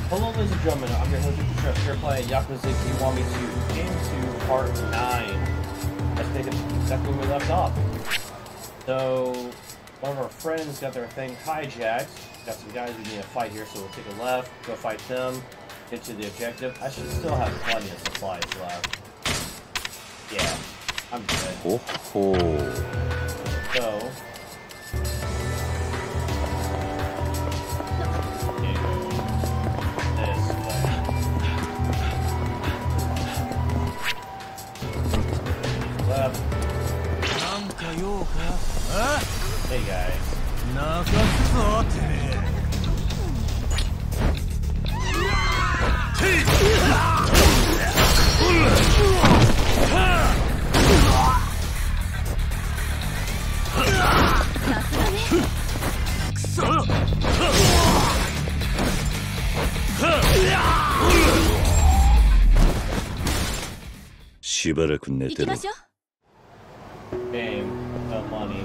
Hello, ladies and gentlemen. I'm your host, Mr. Stress. You're playing Yakuza Kiwami 2 into Part 9. Let's pick up exactly where we left off. So, one of our friends got their thing hijacked. Got some guys we need to fight here, so we'll take a left, go fight them, get to the objective. I should still have plenty of supplies left. Yeah, I'm good. So, hey guys. Game of money.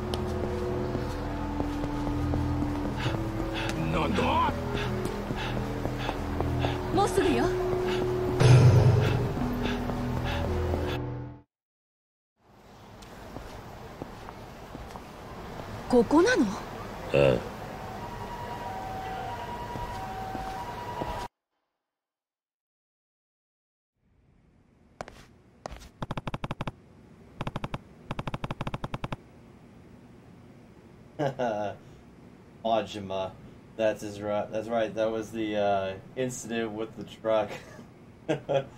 Majima. That's right. That's right. That was the incident with the truck. Back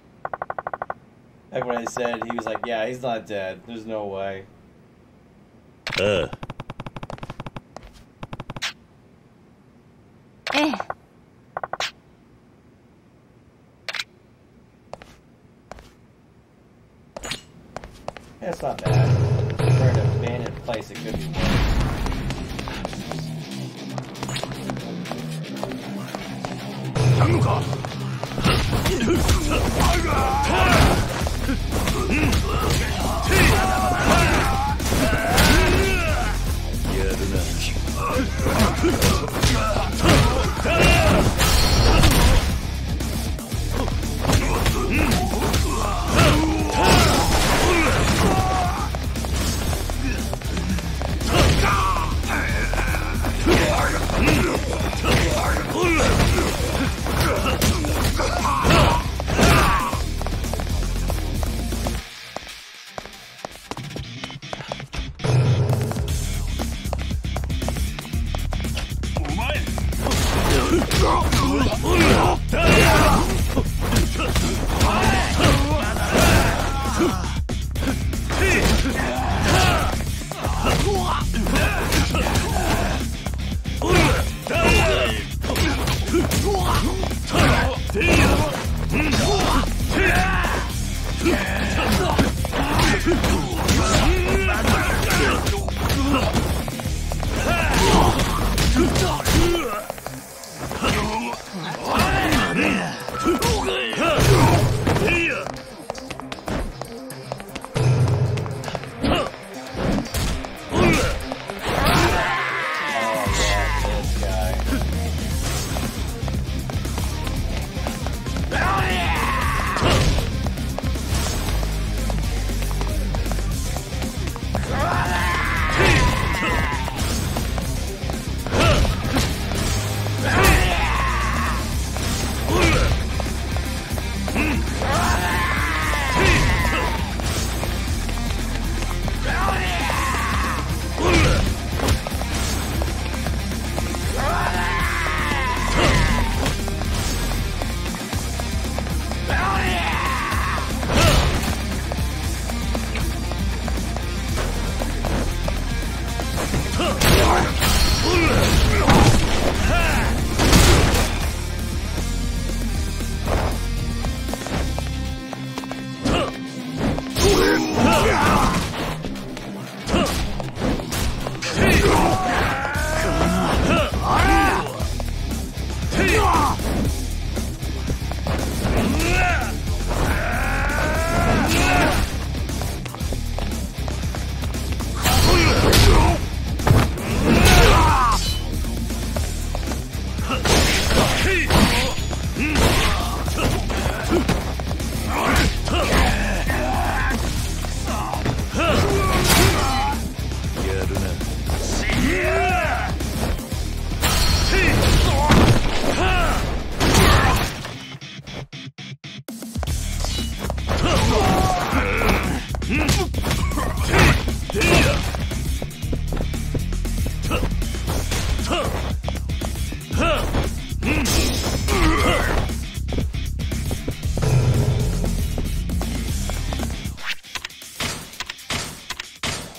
when I said, he was like, "Yeah, he's not dead. There's no way." That's not bad. For an abandoned place, it could be worse.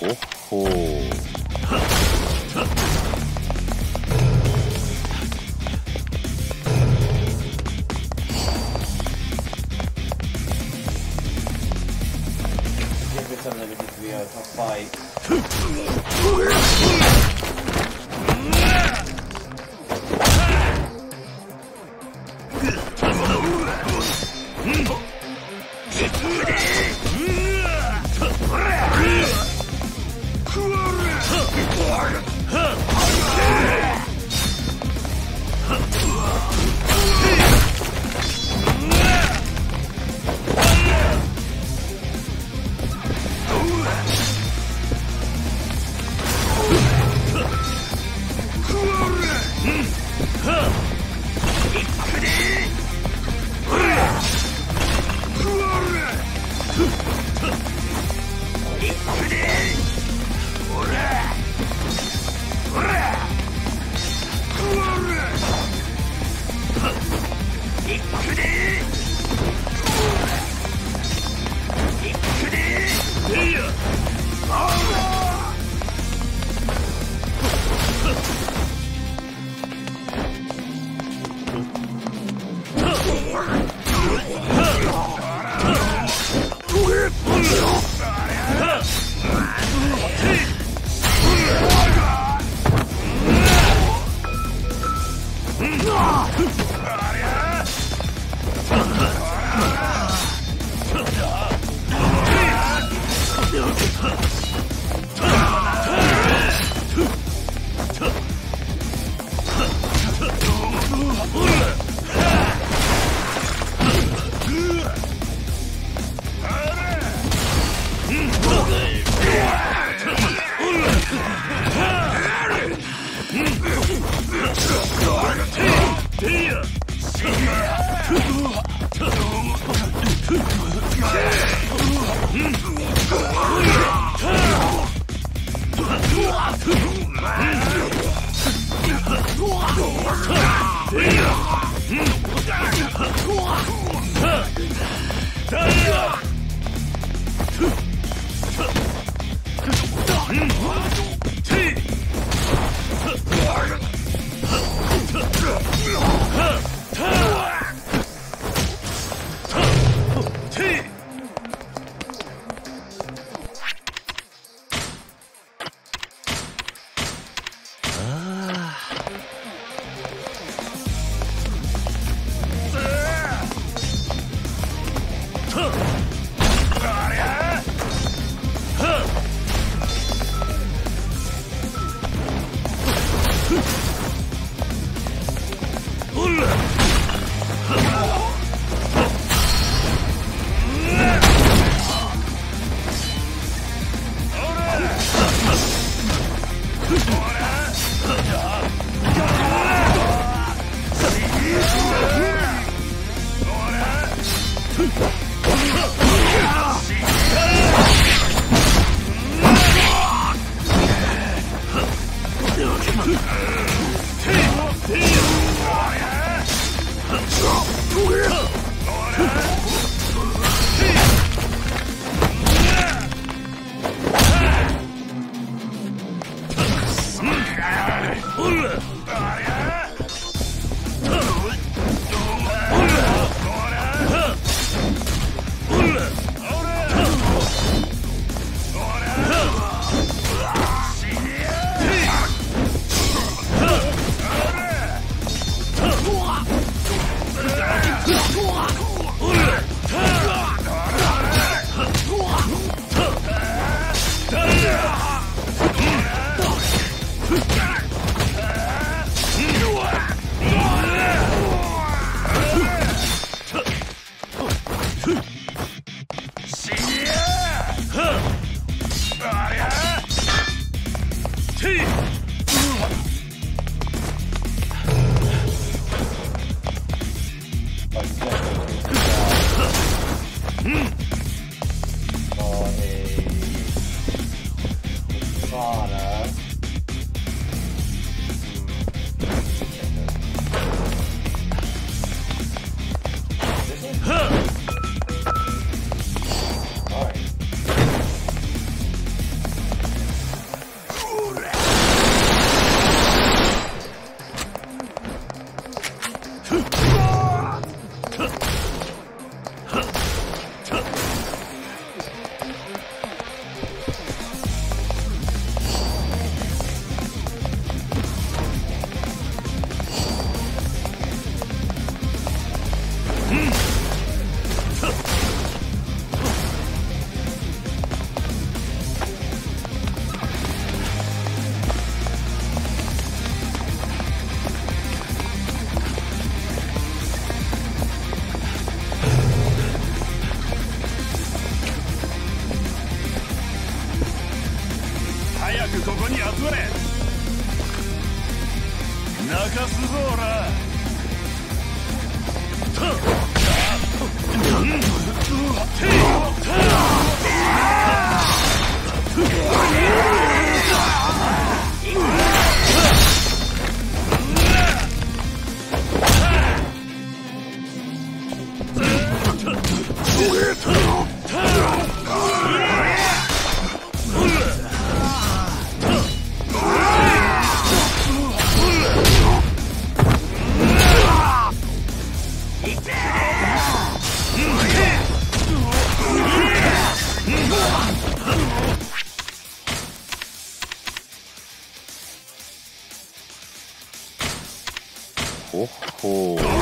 ほー。 Give it something that needs to be a tough fight. 早くここに集まれ。泣かすぞオラ。 ほっほー。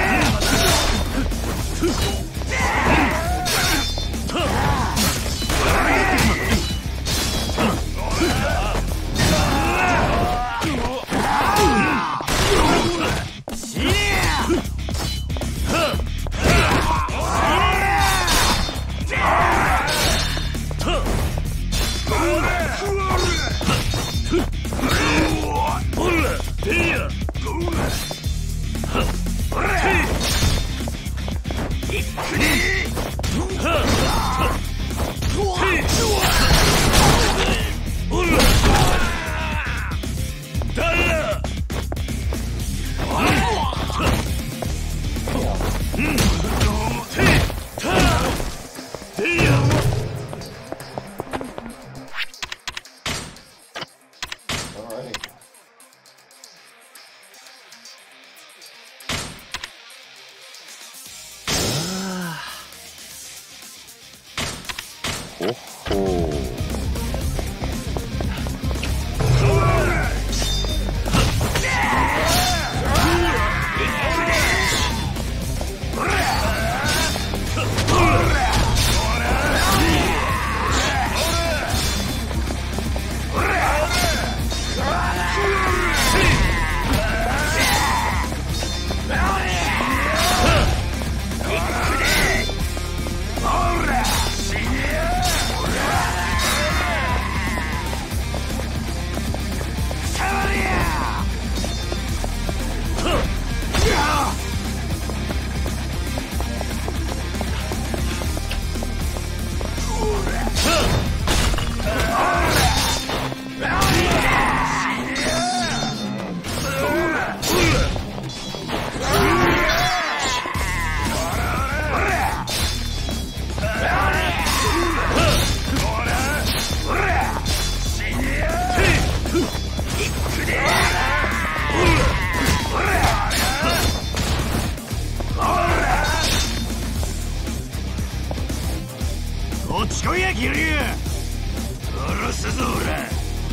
ほっほー。落ちこいやギリュウ。殺すぞオラ。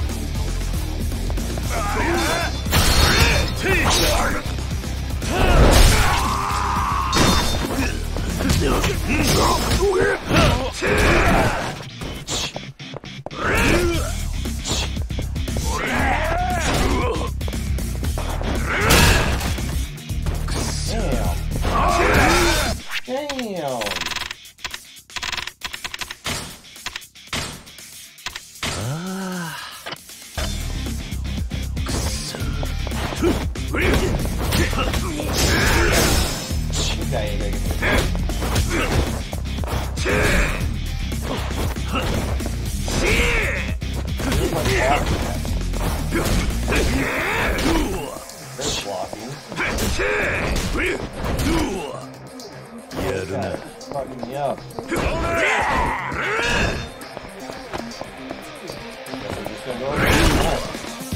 やるな。 Fucking me up. Guess we're just gonna go over there.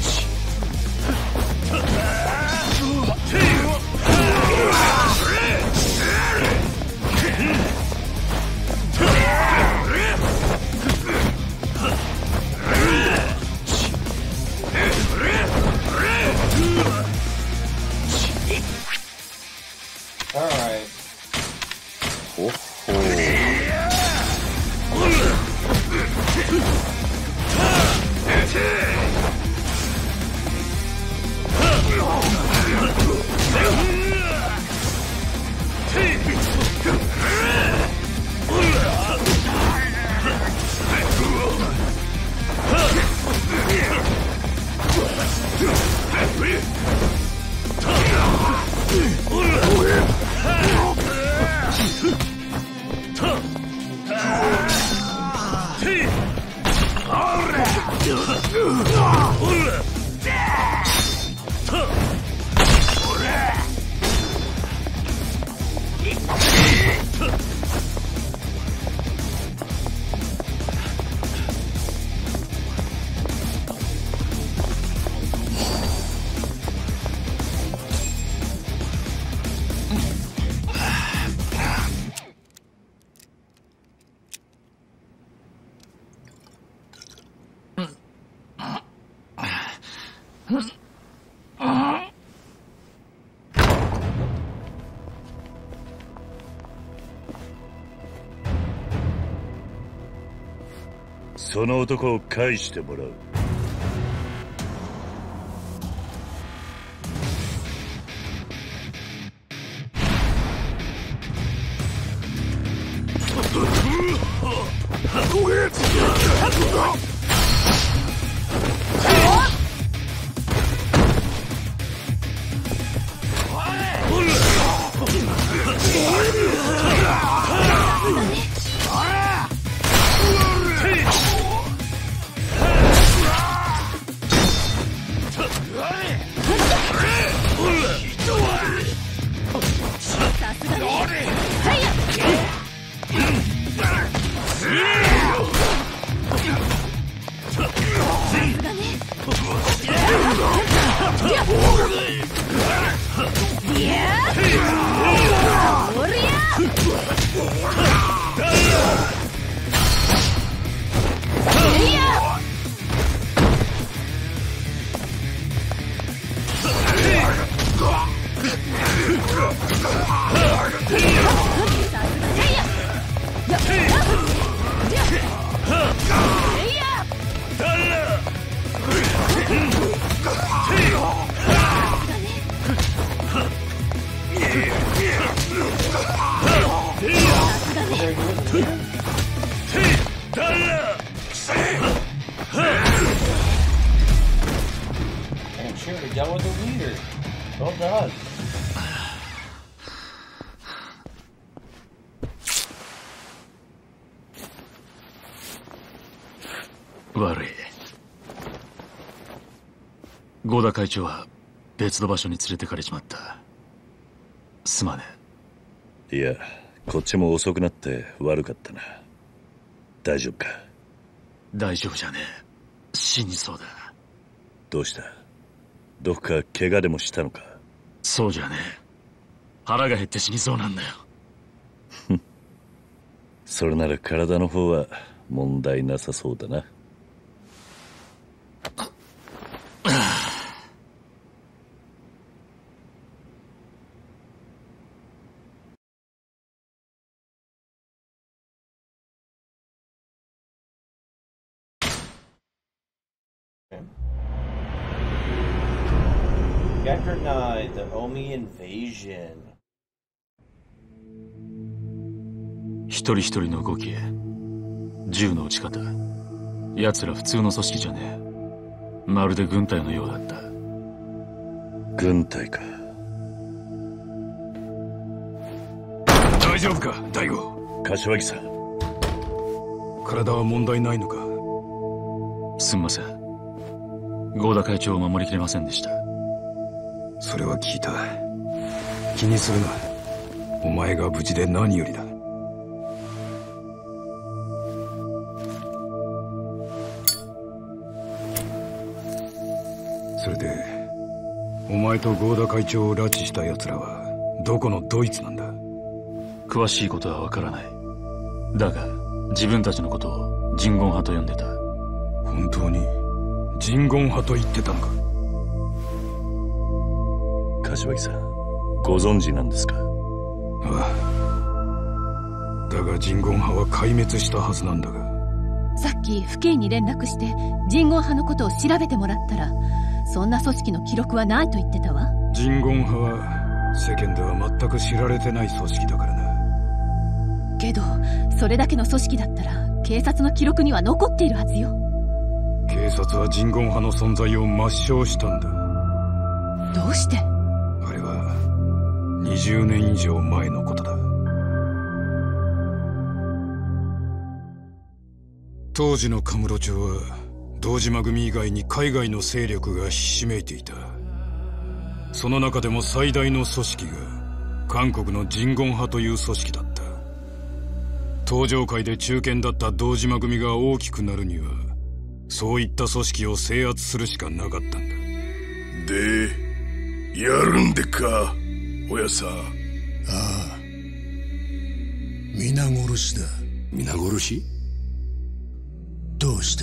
Alright. ほっほー。 その男を返してもらう。 悪い。合田会長は別の場所に連れてかれちまった。すまねえ。いや、こっちも遅くなって悪かったな。大丈夫か？ 大丈夫じゃねえ。死にそうだ。 どうした？どっか怪我でもしたのか？ そうじゃねえ。腹が減って死にそうなんだよ。 それなら体の方は問題なさそうだな。 Chapter 9, The Omi Invasion. 一人一人の動き、銃の撃ち方、奴ら普通の組織じゃねえ。まるで軍隊のようだった。 軍隊か。 大丈夫か、大吾。 柏木さん。 体は問題ないのか？ すんません。合田会長を守りきれませんでした。 それは聞いた。気にするな。お前が無事で何よりだ。それで、お前と合田会長を拉致した奴らはどこのドイツなんだ？ 詳しいことはわからない。だが自分たちのことを人言派と呼んでた。 本当に人言派と言ってたのか？ 柏木さん、ご存知なんですか？ ああ。だが人言派は壊滅したはずなんだが。 さっき府警に連絡して人言派のことを調べてもらったら、そんな組織の記録はないと言ってたわ。 人言派は世間では全く知られてない組織だからな。 けどそれだけの組織だったら警察の記録には残っているはずよ。 警察は人言派の存在を抹消したんだ。 どうして？ あれは20年以上前のことだ。当時のカムロ町は堂島組以外に海外の勢力がひしめいていた。その中でも最大の組織が韓国のジンゴン派という組織だった。東上界で中堅だった堂島組が大きくなるには、そういった組織を制圧するしかなかったんだ。 で、やるんでっか、親さん。 ああ、皆殺しだ。 皆殺し？ どうした？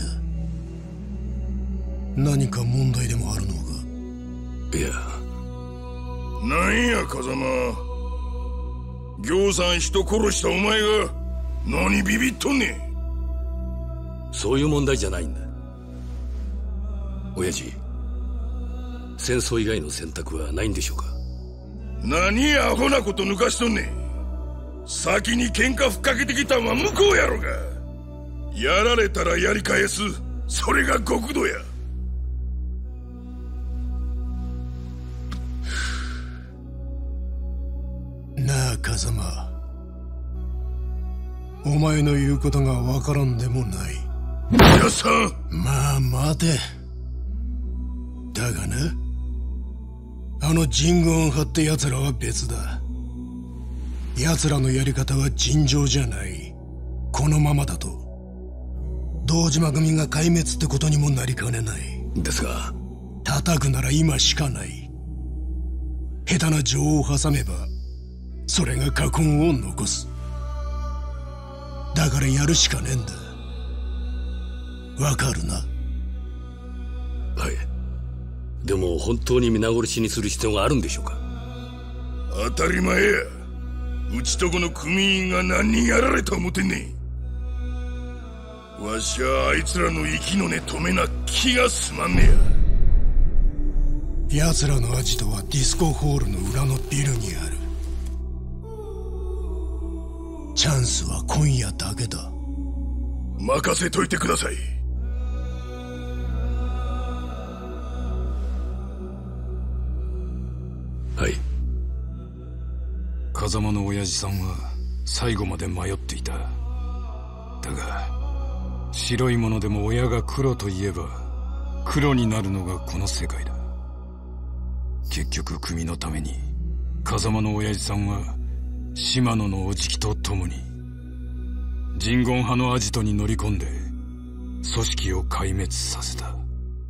何か問題でもあるのか？ いや。 なんや風間、行さん人殺したお前が何ビビっとんねん。 そういう問題じゃないんだ。親父、戦争以外の選択はないんでしょうか？ 何アホなこと抜かしとんねん。先に喧嘩ふっかけてきたんは向こうやろが。やられたらやり返す、それが極度や。 なあ風間、お前の言うことがわからんでもない。 皆さん、 まあ待て。だがな、あのジンゴン派って奴らは別だ。奴らのやり方は尋常じゃない。このままだと堂島組が壊滅ってことにもなりかねない。 ですが、 叩くなら今しかない。下手な情を挟めばそれが禍根を残す。だからやるしかねえんだ。わかるな？ はい。でも本当に皆殺しにする必要があるんでしょうか？ 当たり前や。うちとこの組員が何人やられた思てんねん。わしはあいつらの息の根止めな気がすまんねや。奴らのアジトはディスコホールの裏のビルにある。チャンスは今夜だけだ。 任せといてください。 はい。 風間の親父さんは最後まで迷っていた。だが白いものでも親が黒と言えば黒になるのがこの世界だ。結局組のために風間の親父さんは島野のおじきと共にジンゴン派のアジトに乗り込んで組織を壊滅させた。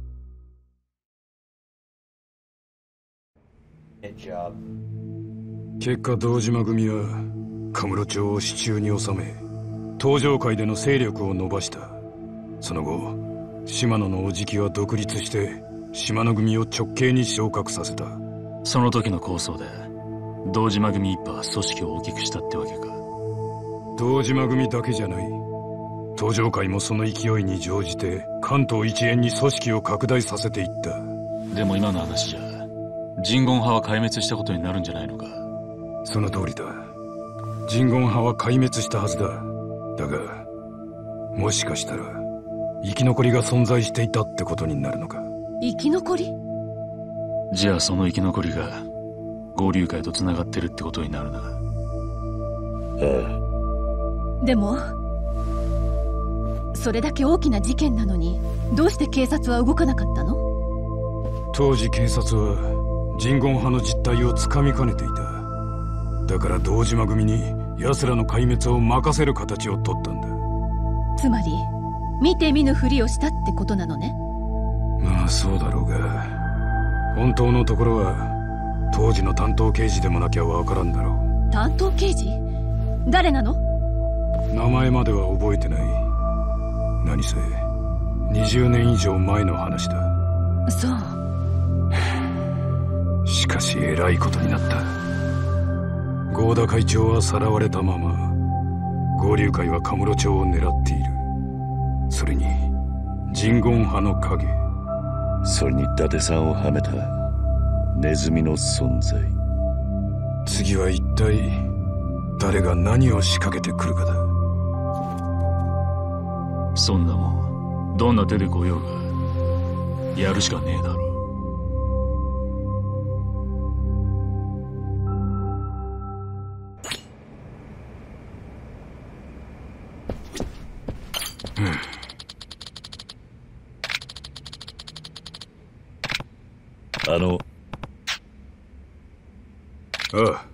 結果堂島組はカムロ町を手中に収め、東上界での勢力を伸ばした。その後島野のおじきは独立して島野組を直系に昇格させた。 その時の構想で堂島組一派は組織を大きくしたってわけか。 堂島組だけじゃない。東上界もその勢いに乗じて関東一円に組織を拡大させていった。 でも今の話じゃジンゴン派は壊滅したことになるんじゃないのか。 その通りだ。ジンゴン派は壊滅したはずだ。だがもしかしたら生き残りが存在していたってことになるのか。 生き残り？ じゃあその生き残りが合流会と繋がってるってことになるな。ああ。でもそれだけ大きな事件なのにどうして警察は動かなかったの？ 当時警察はジンゴン派の実態をつかみかねていた。だから堂島組に奴らの壊滅を任せる形を取ったんだ。 つまり見て見ぬふりをしたってことなのね。 まあそうだろうが、本当のところは当時の担当刑事でもなきゃわからんだろう。 担当刑事？誰なの？ 名前までは覚えてない。何せ20年以上前の話だ。 そう。 しかしえらいことになった。合田会長はさらわれたまま合流会はカムロ町を狙っている。それにジンゴン派の影、 それに伊達さんをはめたネズミの存在。 次は一体誰が何を仕掛けてくるかだ。 そんなもんどんな手で来ようがやるしかねえだろ。 あの。 あ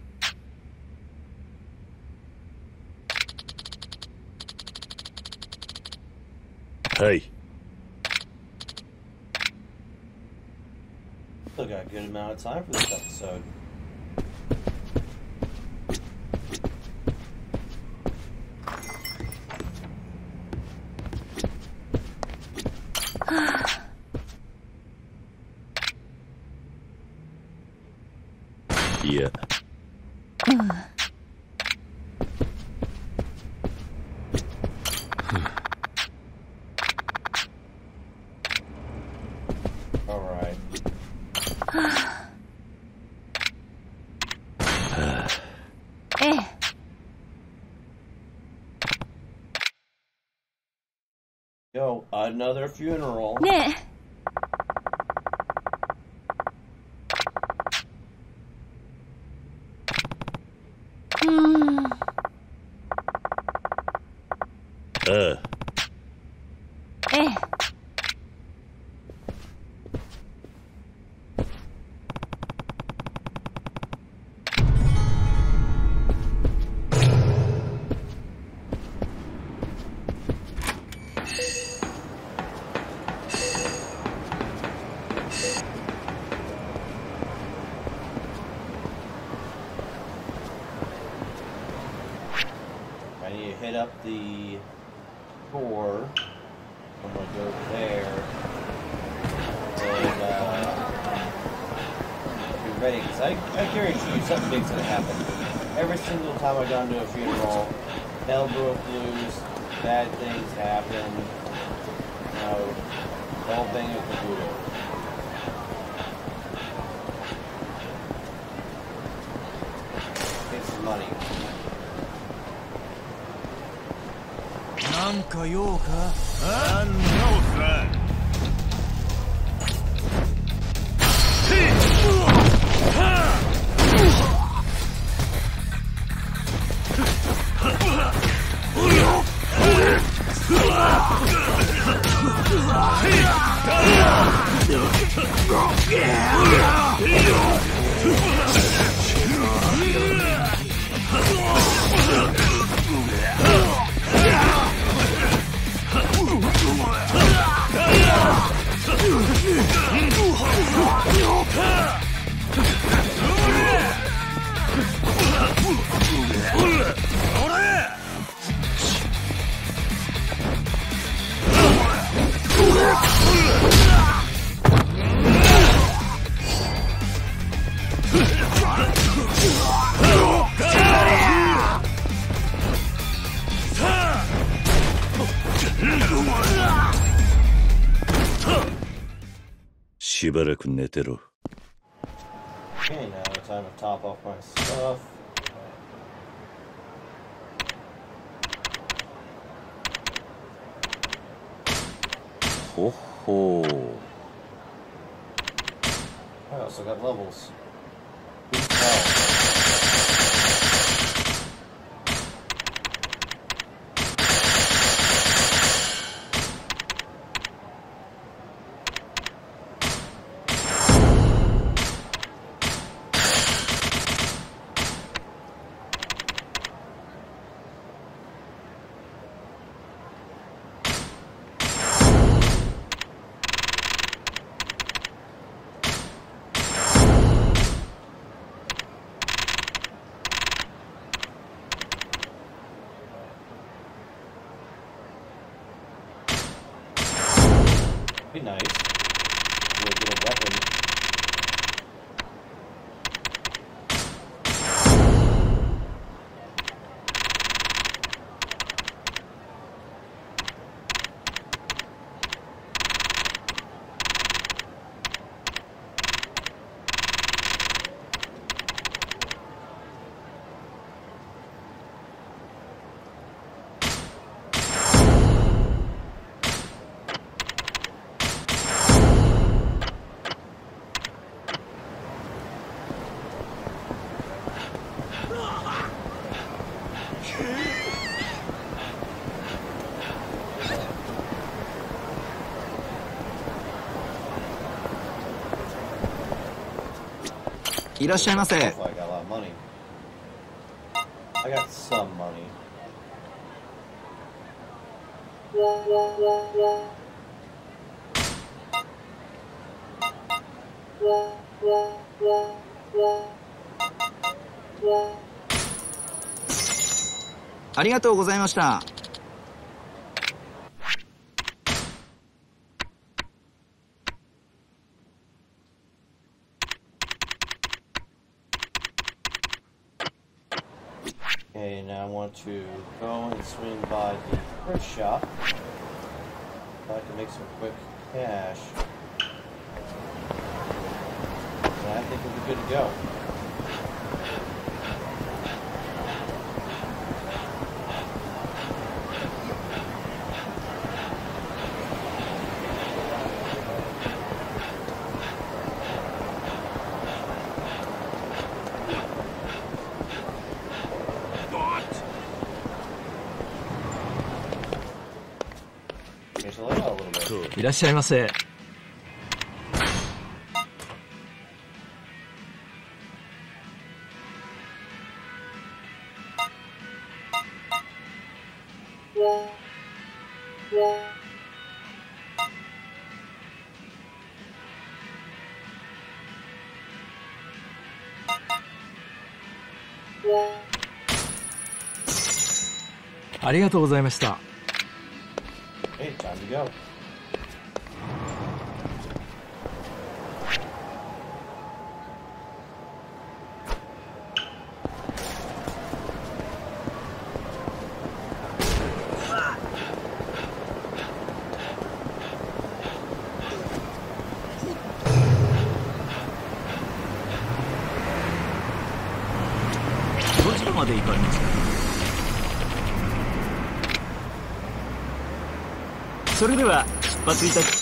あ。はい。 Still got a good amount of time for this episode. Yeah. All right. Yo, another funeral. ねえ。 ああ。 I need to hit up the door. I'm gonna go there and be ready, because I guarantee you something big's gonna happen. Every single time I've gone to a funeral, hell broke loose, bad things happen, you know, the whole thing with the voodoo. Get some money. なんか用か？なんだおっさん。 しばらく寝てろ。 Okay, now time to top off my stuff. Ho ho. I also got levels. Be nice. We'll get a weapon. いらっしゃいませ。 I got a lot of money. I got some money. ありがとうございました。 Okay, now I want to go and swing by the thrift shop so I can make some quick cash. And I think we'll be good to go. Change the layout a little bit. いらっしゃいませ。ありがとうございました。 Hey, time to go. どちらまで行かれますか？それでは出発いたし。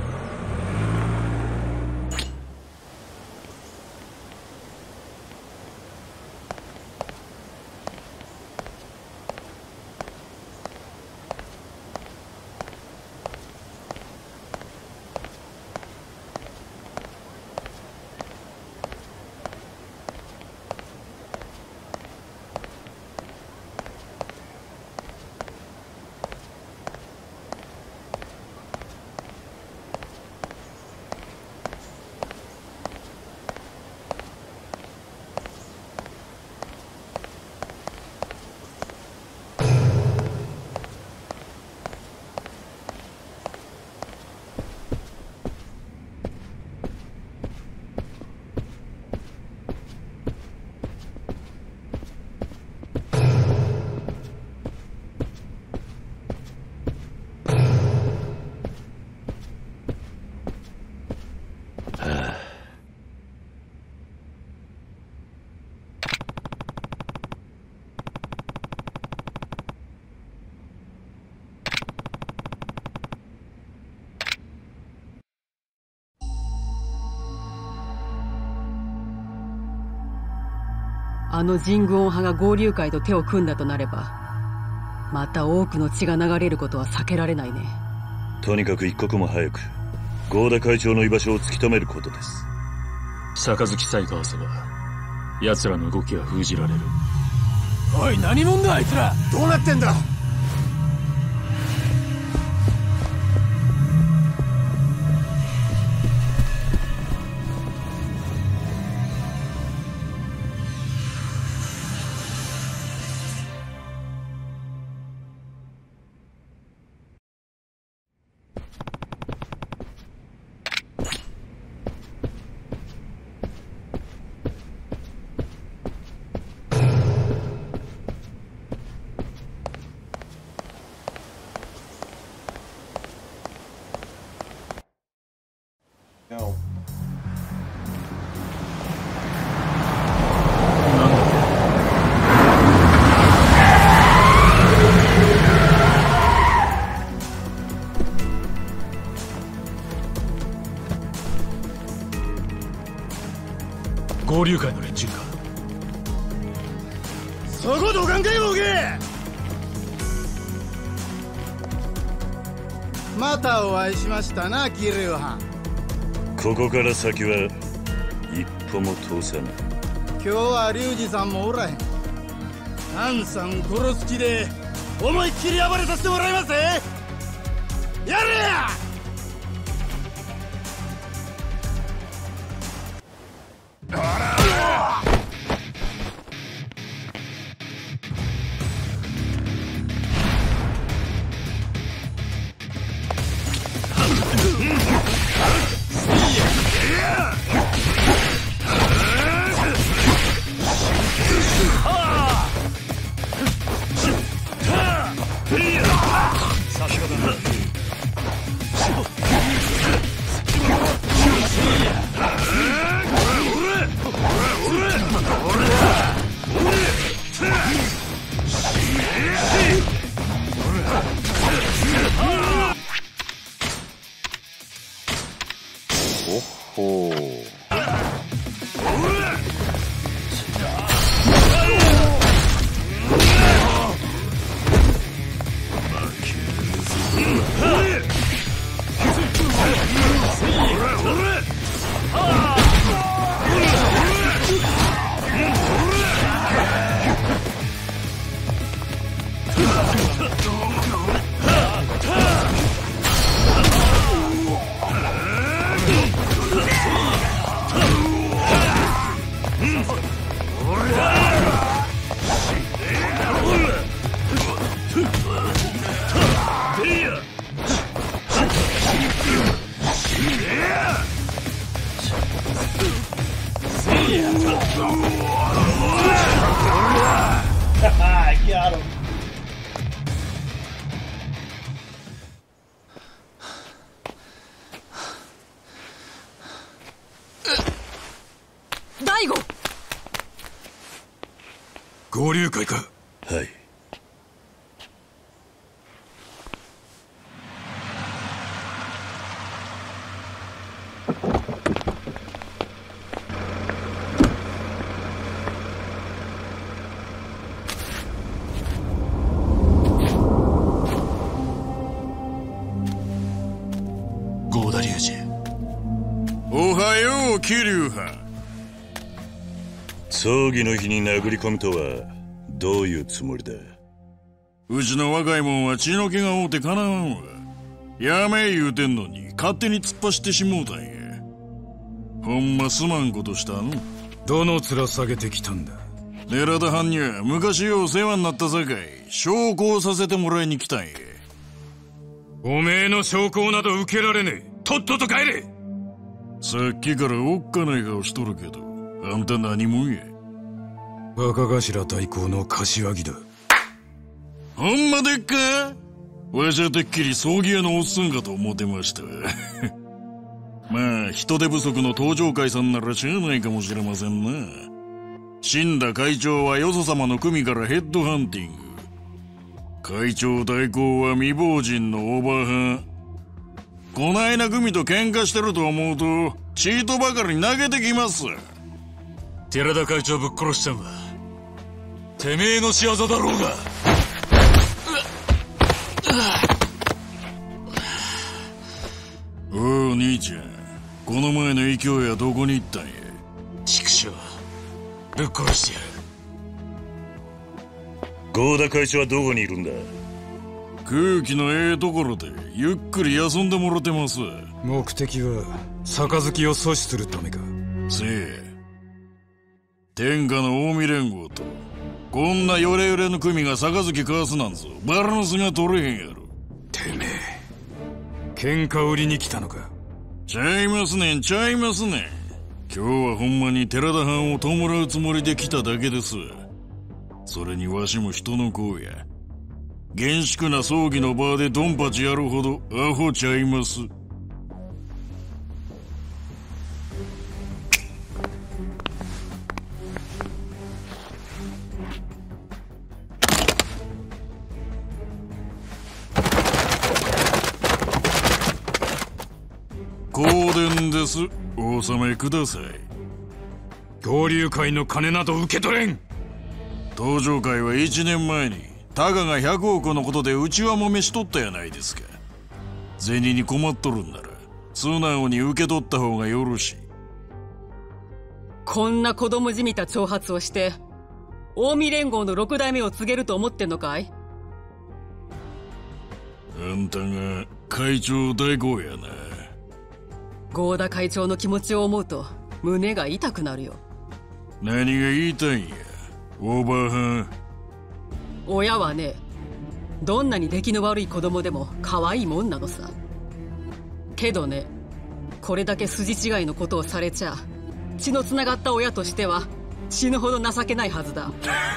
あの神宮派が合流会と手を組んだとなれば、また多くの血が流れることは避けられないね。 とにかく一刻も早く合田会長の居場所を突き止めることです。 杯さえ交わせば奴らの動きは封じられる。 おい、何者だあいつら。どうなってんだ。 Go. 合流会の連中か。 そこどかんかいボケ。 またお会いしましたな、キリュウハン。 ここから先は一歩も通さない。 今日は龍二さんもおらへん。ハンさん殺す気で思いっきり暴れさせてもらいますぜ。やれや。 I got him. 大悟。 合流会か。 はい。 郷田龍二。 おはよう桐生藩。 葬儀の日に殴り込むとはどういうつもりだ。 うちの若いもんは血の気が多うてかなわんわ。やめ言うてんのに勝手に突っ走ってしもうたんや。ほんますまんことしたの。 どの面下げてきたんだ。 寺田藩には昔よう世話になったさかい証拠をさせてもらいに来たんや。 おめえの証拠など受けられねえ。とっとと帰れ。 さっきからおっかない顔しとるけど、あんた何者や。 若頭代行の柏木だ。 ほんまでっか。わしはてっきり葬儀屋のおっさんかと思ってましたわ。まあ人手不足の登場会さんならしゃあないかもしれませんな。死んだ会長はよそ様の組からヘッドハンティング。会長代行は未亡人のおばはん。こないな組と喧嘩してると思うとチートばかり投げてきます。 寺田会長ぶっ殺しちゃうわ。てめえの仕業だろうが。 おう兄ちゃん、この前の勢いはどこに行ったんや。 畜生、ぶっ殺してやる。 郷田会長はどこにいるんだ。 空気のええところでゆっくり休んでもろてます。 目的は杯を阻止するためか。 せえ、天下の近江連合とこんなヨレヨレの組が杯交わすなんぞバランスが取れへんやろ。 てめえ喧嘩売りに来たのか。 ちゃいますねんちゃいますねん。今日はほんまに寺田藩を弔うつもりで来ただけです。それにわしも人の子や。厳粛な葬儀の場でドンパチやるほどアホちゃいます。香典です。お納めください。 合流会の金など受け取れん。 登場会は1年前にタガが100億のことで内輪もめしとったやないですか。銭に困っとるんなら素直に受け取った方がよろしい。 こんな子供じみた挑発をして近江連合の6代目を告げると思ってんのかい？ あんたが会長代行やな。 合田会長の気持ちを思うと胸が痛くなるよ。 何が言いたいんや、オーバーハン。 親はね、どんなに出来の悪い子供でも可愛いもんなのさ。けどね、これだけ筋違いのことをされちゃ血のつながった親としては死ぬほど情けないはずだ。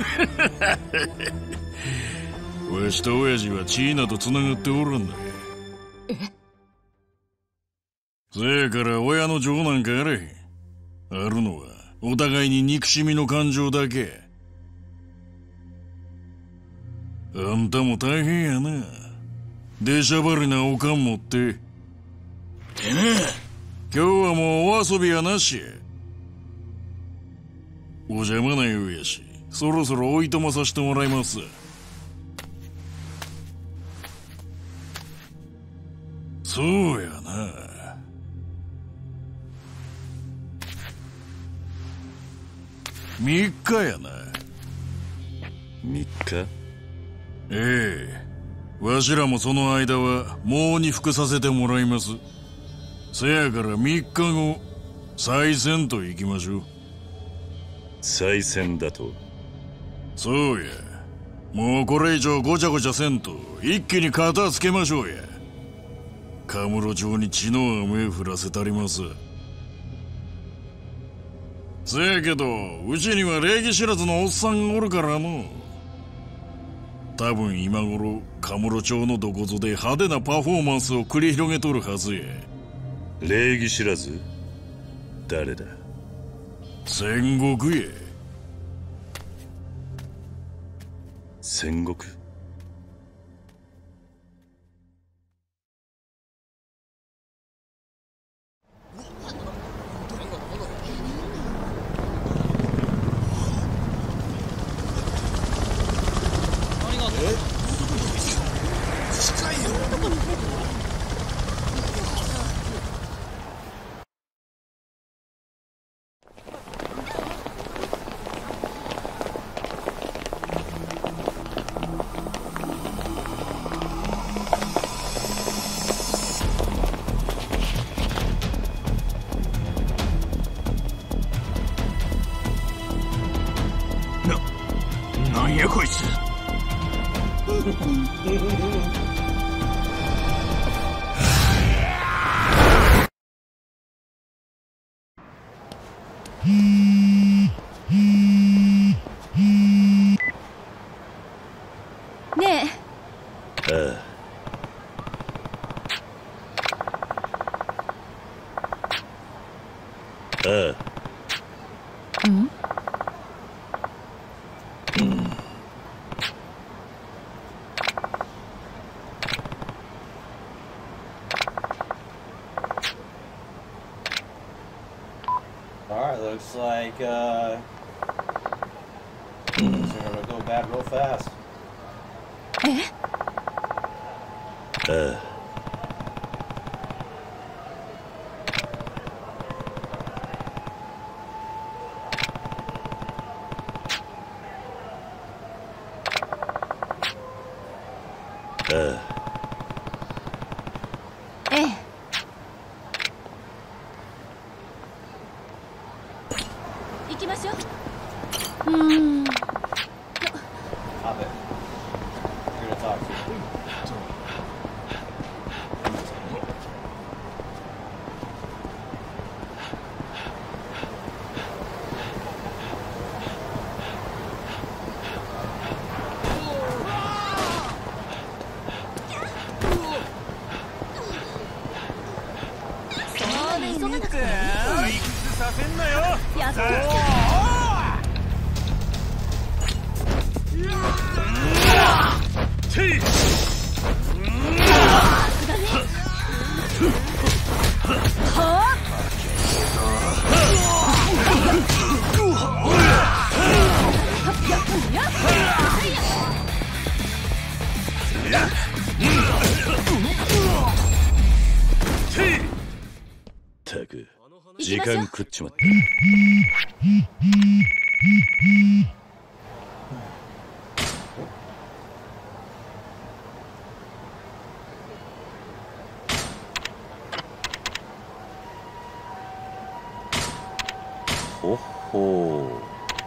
わしと親父は血などつながっておらんのや。 え？ せやから親の情なんかあれへん。あるのはお互いに憎しみの感情だけ。あんたも大変やな。出しゃばりなおかん持って。てめえ、今日はもうお遊びはなしや。お邪魔なようやし、そろそろおいとまさせてもらいます。そうやな。3日やな。 3日？ ええ、わしらもその間はもうに服させてもらいます。せやから3日後、再戦と行きましょう。 再戦だと？ そうや。もうこれ以上ごちゃごちゃせんと一気に片付けましょうや。カムロ町に血の雨降らせたります。せやけどうちには礼儀知らずのおっさんがおるからの。多分今頃カムロ町のどこぞで派手なパフォーマンスを繰り広げとるはずや。 礼儀知らず？誰だ？ 戦国へ。 戦国？ なんやこいつ。 ねえ。 ああ。ああ。 うん？ Alright, looks like, things are gonna go bad real fast. え？ ああ。 ええ。行きましょう。 Hop it. You're gonna talk to you. 時間食っちまった。ほっほー。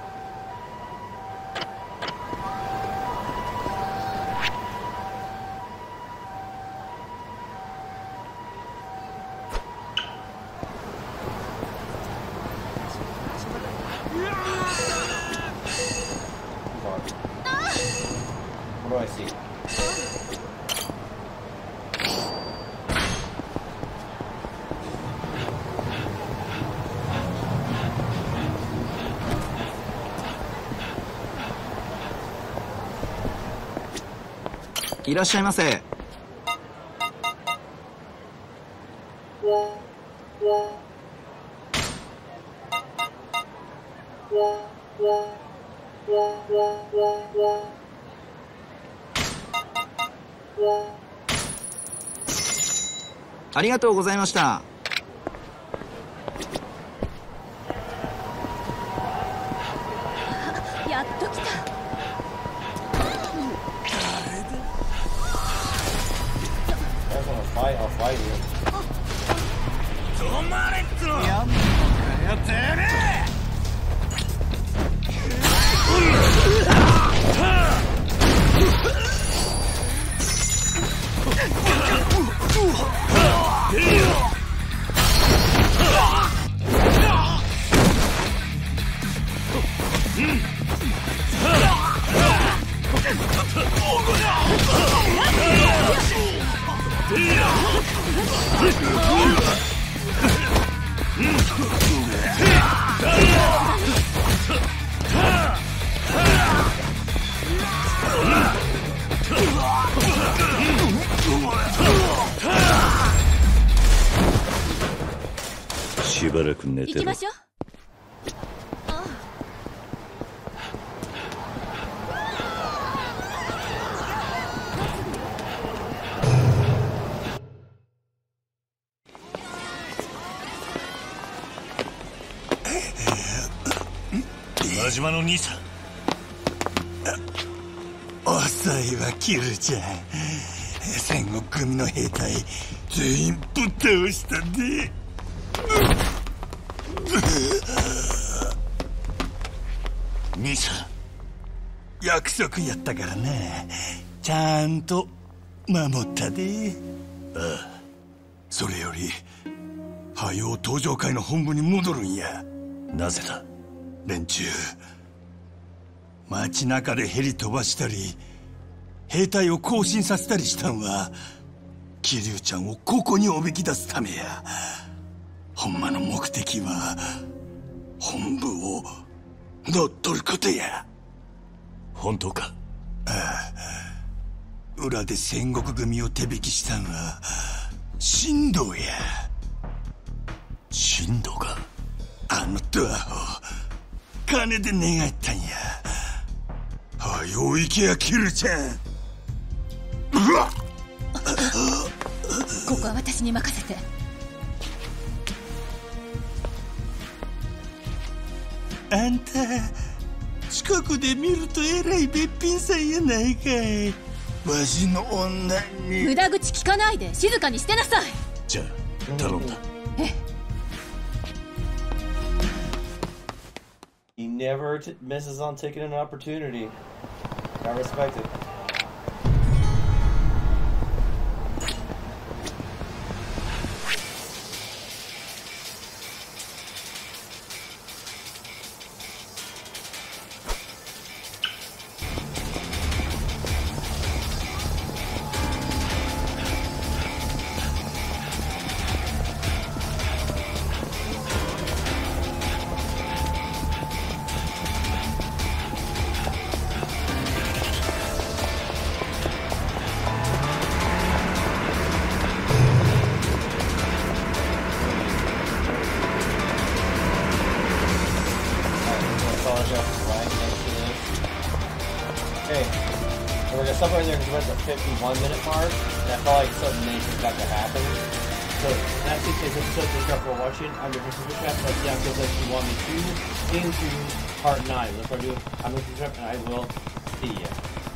What do I see? いらっしゃいませ。ありがとうございました。 やっと来た。 I'll fight you. 止まれっつのやんのかよてめえ。 しばらく寝てろ。 行きましょう。 真島の兄さん。 遅いわキルちゃん。戦国組の兵隊全員ぶっ倒したんで。兄さん約束やったからな。ちゃんと守ったで。ああ、それよりはよう登場会の本部に戻るんや。 なぜだ。 連中街中でヘリ飛ばしたり兵隊を行進させたりしたんは桐生ちゃんをここにおびき出すためや。ほんまの目的は本部を乗っ取ることや。 本当か。 ああ、裏で戦国組を手引きしたんは神道や。 神道か。 あのドアを金で願ったんや。はよ行けやキルちゃん。うわっ、 ここは私に任せて。 あんた近くで見るとえらいべっぴんさんやないかい。わしの女に無駄口聞かないで静かにしてなさい。 じゃあ頼んだ。 He never misses on taking an opportunity. I respect it. Stop right there because we're at the 51-minute mark, and I felt like something major's got to happen. So that's it. Today's episode. Thank you for watching. I'm your Mr. Bishop. Like the episode that you want me to. Game 2, Part 9. Without further ado, I'm Mr. Bishop, and I will see you.